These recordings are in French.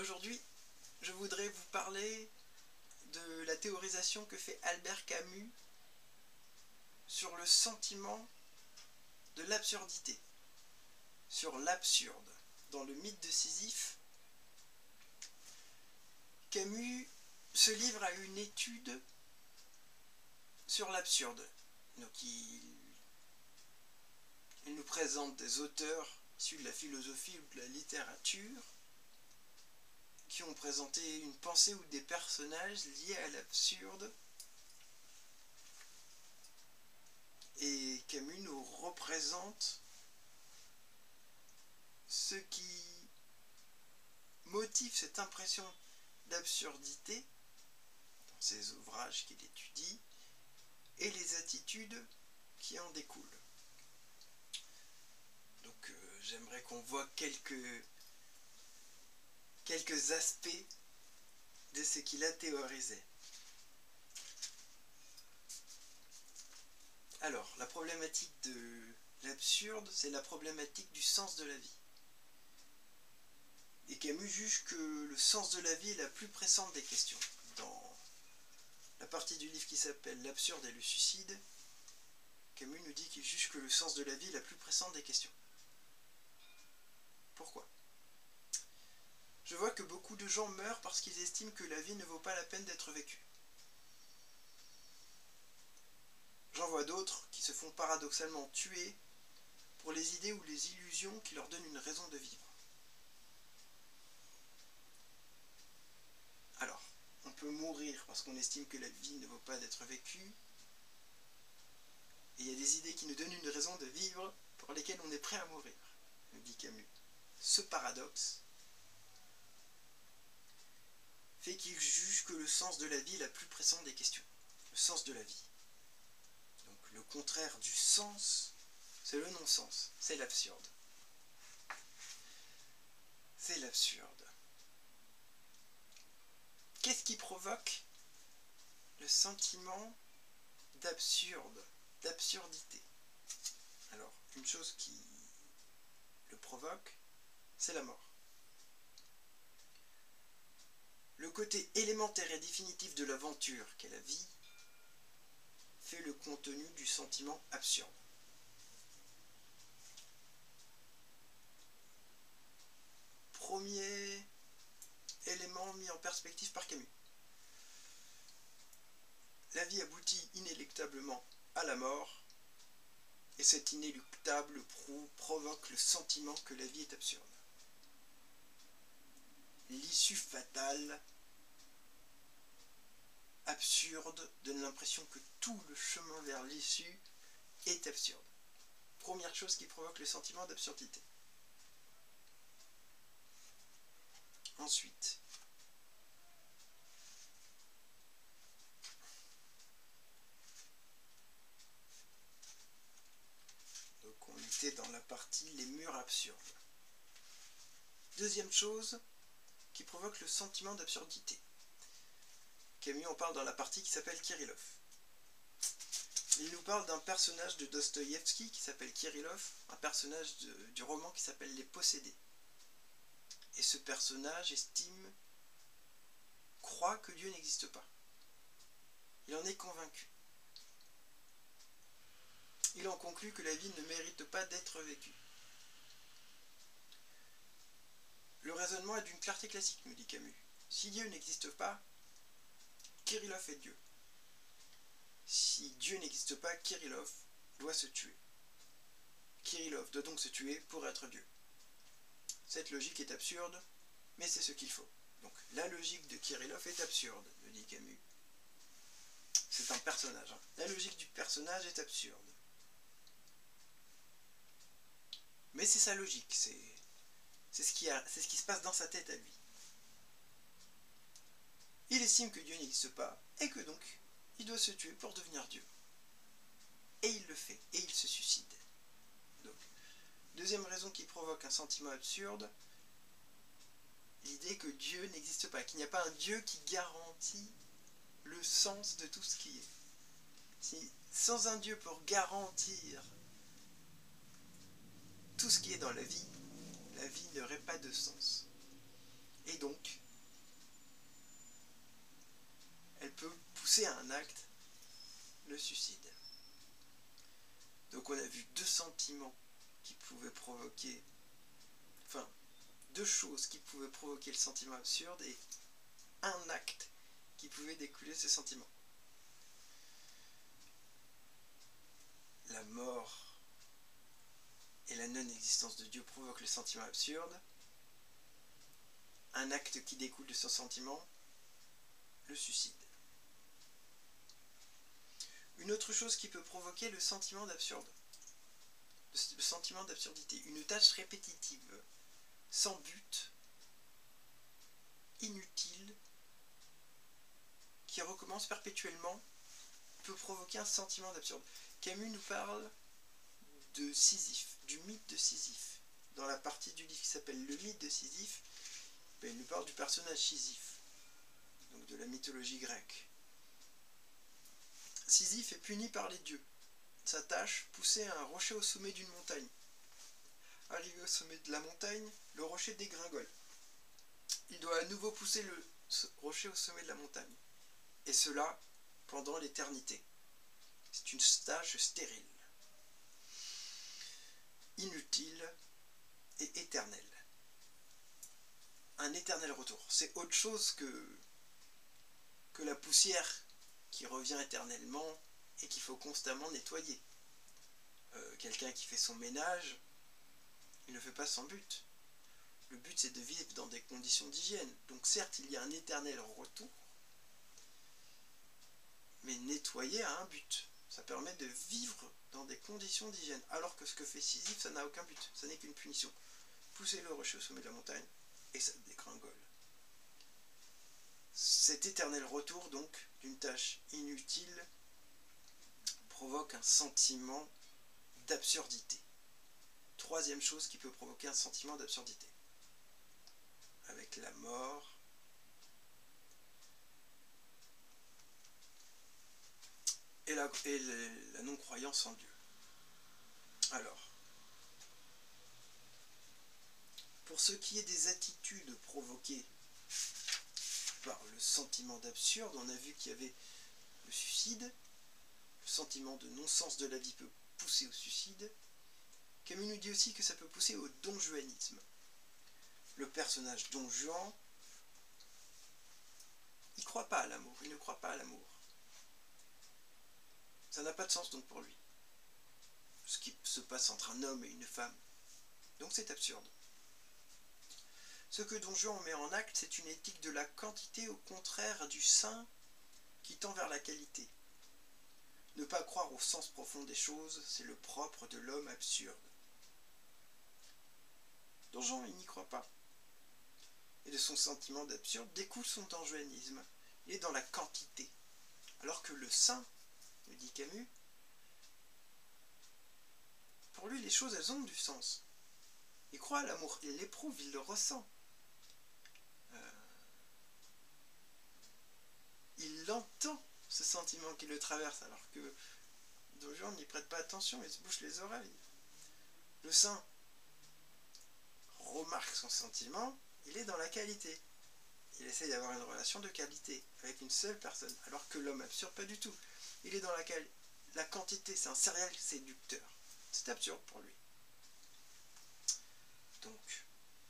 Aujourd'hui, je voudrais vous parler de la théorisation que fait Albert Camus sur le sentiment de l'absurdité, sur l'absurde. Dans le mythe de Sisyphe, Camus se livre à une étude sur l'absurde. Donc il nous présente des auteurs issus de la philosophie ou de la littérature qui ont présenté une pensée ou des personnages liés à l'absurde. Et Camus nous représente ce qui motive cette impression d'absurdité dans ses ouvrages qu'il étudie et les attitudes qui en découlent. Donc j'aimerais qu'on voit quelques aspects de ce qu'il a théorisé. Alors, la problématique de l'absurde, c'est la problématique du sens de la vie. Et Camus juge que le sens de la vie est la plus pressante des questions. Dans la partie du livre qui s'appelle L'absurde et le suicide, Camus nous dit qu'il juge que le sens de la vie est la plus pressante des questions. Pourquoi ? Je vois que beaucoup de gens meurent parce qu'ils estiment que la vie ne vaut pas la peine d'être vécue. J'en vois d'autres qui se font paradoxalement tuer pour les idées ou les illusions qui leur donnent une raison de vivre. Alors, on peut mourir parce qu'on estime que la vie ne vaut pas d'être vécue, et il y a des idées qui nous donnent une raison de vivre pour lesquelles on est prêt à mourir, nous dit Camus. Ce paradoxe fait qu'il juge que le sens de la vie est la plus pressante des questions. Le sens de la vie. Donc le contraire du sens, c'est le non-sens, c'est l'absurde. C'est l'absurde. Qu'est-ce qui provoque le sentiment d'absurdité? Alors, une chose qui le provoque, c'est la mort. Le côté élémentaire et définitif de l'aventure qu'est la vie fait le contenu du sentiment absurde. Premier élément mis en perspective par Camus. La vie aboutit inéluctablement à la mort, et cet inéluctable provoque le sentiment que la vie est absurde. L'issue fatale, absurde, donne l'impression que tout le chemin vers l'issue est absurde. Première chose qui provoque le sentiment d'absurdité. Ensuite, donc on était dans la partie les murs absurdes. Deuxième chose qui provoque le sentiment d'absurdité. Camus en parle dans la partie qui s'appelle Kirillov. Il nous parle d'un personnage de Dostoïevski qui s'appelle Kirillov, un personnage du roman qui s'appelle Les Possédés. Et ce personnage croit que Dieu n'existe pas. Il en est convaincu. Il en conclut que la vie ne mérite pas d'être vécue. Le raisonnement est d'une clarté classique, nous dit Camus. Si Dieu n'existe pas, Kirillov est Dieu. Si Dieu n'existe pas, Kirillov doit se tuer. Kirillov doit donc se tuer pour être Dieu. Cette logique est absurde, mais c'est ce qu'il faut. Donc la logique de Kirillov est absurde, nous dit Camus. C'est un personnage. La logique du personnage est absurde. Mais c'est sa logique, c'est ce qui se passe dans sa tête à lui. Il estime que Dieu n'existe pas, et que donc, il doit se tuer pour devenir Dieu. Et il le fait, et il se suicide. Donc, deuxième raison qui provoque un sentiment absurde, l'idée que Dieu n'existe pas, qu'il n'y a pas un Dieu qui garantit le sens de tout ce qui est. Si, sans un Dieu pour garantir tout ce qui est dans la vie n'aurait pas de sens. Et donc, elle peut pousser à un acte, le suicide. Donc on a vu deux sentiments qui pouvaient provoquer, enfin, deux choses qui pouvaient provoquer le sentiment absurde et un acte qui pouvait découler de ces sentiments. La mort et la non-existence de Dieu provoquent le sentiment absurde. Un acte qui découle de ce sentiment, le suicide. Une autre chose qui peut provoquer le sentiment d'absurde, le sentiment d'absurdité, une tâche répétitive, sans but, inutile, qui recommence perpétuellement, peut provoquer un sentiment d'absurde. Camus nous parle de Sisyphe, du mythe de Sisyphe. Dans la partie du livre qui s'appelle Le mythe de Sisyphe, il nous parle du personnage Sisyphe, donc de la mythologie grecque. Sisyphe est puni par les dieux. Sa tâche, pousser un rocher au sommet d'une montagne. Arrivé au sommet de la montagne, le rocher dégringole. Il doit à nouveau pousser le rocher au sommet de la montagne. Et cela pendant l'éternité. C'est une tâche stérile, inutile et éternelle. Un éternel retour. C'est autre chose que la poussière qui revient éternellement et qu'il faut constamment nettoyer. Quelqu'un qui fait son ménage, il ne fait pas sans but. Le but, c'est de vivre dans des conditions d'hygiène. Donc certes, il y a un éternel retour, mais nettoyer a un but. Ça permet de vivre dans des conditions d'hygiène. Alors que ce que fait Sisyphe, ça n'a aucun but. Ça n'est qu'une punition. Pousser le rocher au sommet de la montagne, et ça dégringole. Cet éternel retour, donc, d'une tâche inutile, provoque un sentiment d'absurdité. Troisième chose qui peut provoquer un sentiment d'absurdité. Avec la mort et la non-croyance en Dieu. Alors, pour ce qui est des attitudes provoquées par le sentiment d'absurde, on a vu qu'il y avait le suicide, le sentiment de non-sens de la vie peut pousser au suicide. Camus nous dit aussi que ça peut pousser au donjuanisme. Le personnage Don Juan, il ne croit pas à l'amour, il ne croit pas à l'amour. Ça n'a pas de sens donc pour lui, ce qui se passe entre un homme et une femme. Donc c'est absurde. Ce que Don Juan met en acte, c'est une éthique de la quantité au contraire du saint qui tend vers la qualité. Ne pas croire au sens profond des choses, c'est le propre de l'homme absurde. Don Juan, il n'y croit pas. Et de son sentiment d'absurde découle son donjuanisme. Il est dans la quantité. Alors que le saint, nous dit Camus, pour lui les choses elles ont du sens. Il croit à l'amour, il l'éprouve, il le ressent. Il entend ce sentiment qui le traverse, alors que Don Juan n'y prête pas attention, il se bouche les oreilles. Le saint remarque son sentiment, il est dans la qualité. Il essaye d'avoir une relation de qualité avec une seule personne, alors que l'homme absurde, pas du tout. Il est dans la quantité, c'est un serial séducteur. C'est absurde pour lui. Donc,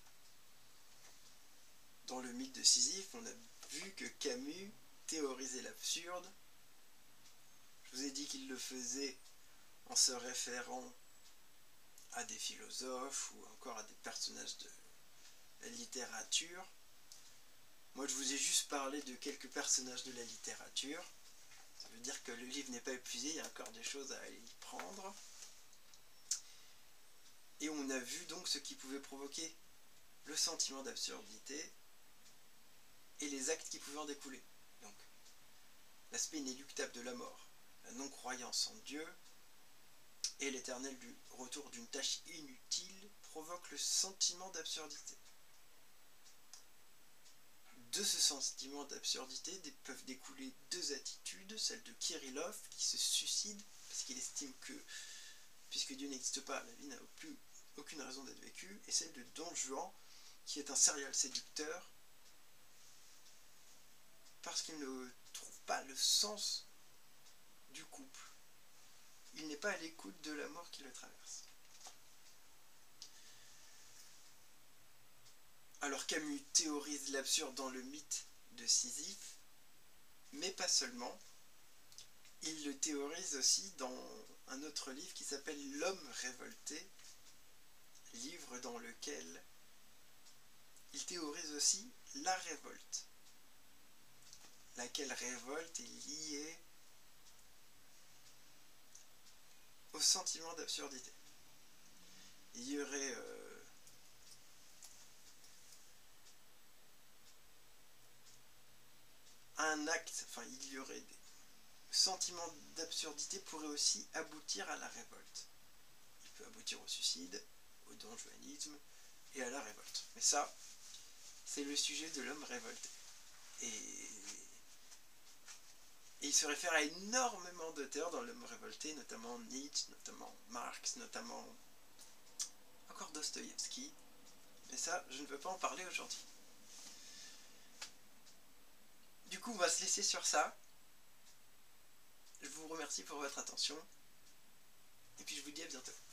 dans le mythe de Sisyphe, on a vu que Camus théorisait l'absurde. Je vous ai dit qu'il le faisait en se référant à des philosophes ou encore à des personnages de la littérature. Moi, je vous ai juste parlé de quelques personnages de la littérature. Ça veut dire que le livre n'est pas épuisé, il y a encore des choses à y prendre. Et on a vu donc ce qui pouvait provoquer le sentiment d'absurdité et les actes qui pouvaient en découler. Donc, l'aspect inéluctable de la mort, la non-croyance en Dieu et l'éternel retour d'une tâche inutile provoquent le sentiment d'absurdité. De ce sentiment d'absurdité peuvent découler deux attitudes, celle de Kirillov qui se suicide parce qu'il estime que puisque Dieu n'existe pas, la vie n'a aucune raison d'être vécue, et celle de Don Juan qui est un serial séducteur parce qu'il ne trouve pas le sens du couple. Il n'est pas à l'écoute de l'amour qui le traverse. Alors Camus théorise l'absurde dans le mythe de Sisyphe, mais pas seulement. Il le théorise aussi dans un autre livre qui s'appelle L'homme révolté, livre dans lequel il théorise aussi la révolte, laquelle révolte est liée au sentiment d'absurdité. Il y aurait un acte, enfin il y aurait des sentiments d'absurdité pourrait aussi aboutir à la révolte. Il peut aboutir au suicide, au donjuanisme et à la révolte. Mais ça, c'est le sujet de l'homme révolté. Et il se réfère à énormément d'auteurs dans l'homme révolté, notamment Nietzsche, notamment Marx, notamment encore Dostoïevski. Mais ça, je ne veux pas en parler aujourd'hui. Du coup, on va se laisser sur ça. Je vous remercie pour votre attention. Et puis je vous dis à bientôt.